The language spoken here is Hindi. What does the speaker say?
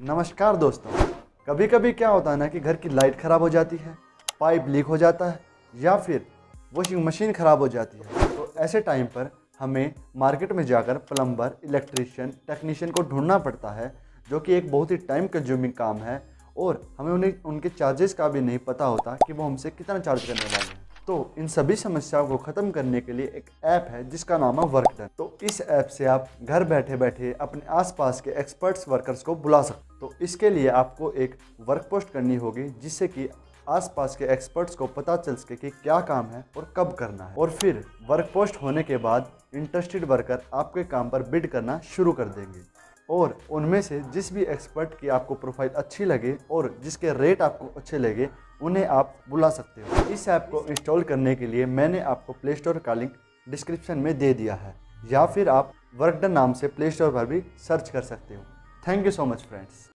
नमस्कार दोस्तों। कभी कभी क्या होता है ना कि घर की लाइट ख़राब हो जाती है, पाइप लीक हो जाता है या फिर वॉशिंग मशीन ख़राब हो जाती है। तो ऐसे टाइम पर हमें मार्केट में जाकर प्लम्बर, इलेक्ट्रीशियन, टेक्नीशियन को ढूंढना पड़ता है, जो कि एक बहुत ही टाइम कंज्यूमिंग काम है और हमें उन्हें उनके चार्जेस का भी नहीं पता होता कि वो हमसे कितना चार्ज करने वाले हैं। तो इन सभी समस्याओं को ख़त्म करने के लिए एक ऐप है जिसका नाम है वर्कडन। तो इस ऐप से आप घर बैठे बैठे अपने आसपास के एक्सपर्ट्स वर्कर्स को बुला सकते। तो इसके लिए आपको एक वर्क पोस्ट करनी होगी, जिससे कि आसपास के एक्सपर्ट्स को पता चल सके कि क्या काम है और कब करना है। और फिर वर्क पोस्ट होने के बाद इंटरेस्टेड वर्कर आपके काम पर बिड करना शुरू कर देंगे और उनमें से जिस भी एक्सपर्ट की आपको प्रोफाइल अच्छी लगे और जिसके रेट आपको अच्छे लगे, उन्हें आप बुला सकते हो। इस ऐप को इंस्टॉल करने के लिए मैंने आपको प्ले स्टोर का लिंक डिस्क्रिप्शन में दे दिया है, या फिर आप वर्कडन नाम से प्ले स्टोर पर भी सर्च कर सकते हो। Thank you so much friends.